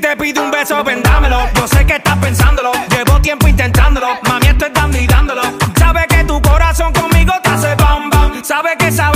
te pide un beso, ven dámelo. Yo sé que estás pensándolo, llevo tiempo intentándolo. Mami, esto es dando y dándolo. Sabe que tu corazón conmigo te hace bam bam. Sabe que esa